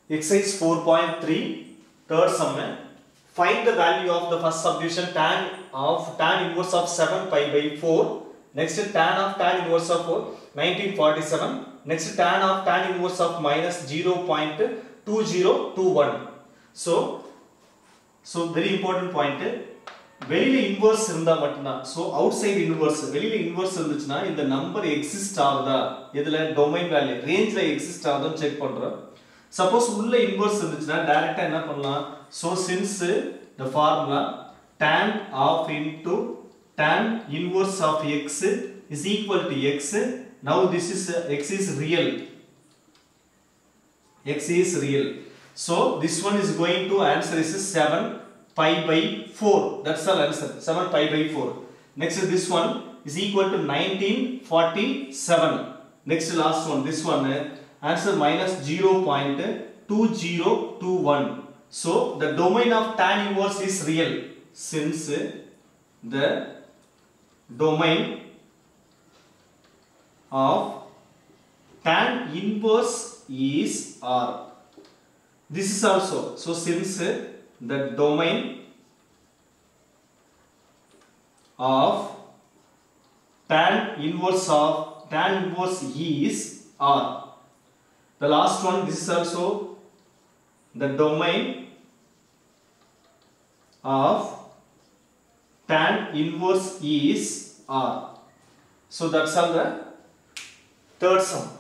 Exercise 4.3 third sum. Find the value of the first subdivision tan inverse of 7 pi by 4. Next tan of tan inverse of 1947. Next tan of tan inverse of minus 0.2021. So very important point. வெளியில inverse இருந்தா மட்டும்தான். So outside inverse வெளியில inverse இருந்துச்சுன்னா இந்த number exist ஆகுதா, இதுல domain value ரேஞ்ச்ல exist ஆகுதான்னு செக் பண்றோம். சப்போஸ் உள்ள இன்வர்ஸ் இருந்துச்சுன்னா டைரக்டா என்ன பண்ணலாம்? So since the formula tan of into tan inverse of x is equal to x, now this is x is real. X is real. So this one is going to answer is 7 pi by 4. That's the answer. 7 pi by 4. Next this one is equal to 1947. Next last one, this one answer minus 0.2021. So the domain of tan inverse is real since the domain of tan inverse is R. This is also, so since the domain of tan inverse is R. The last one, this is also the domain of tan inverse is R. So that's all the third sum.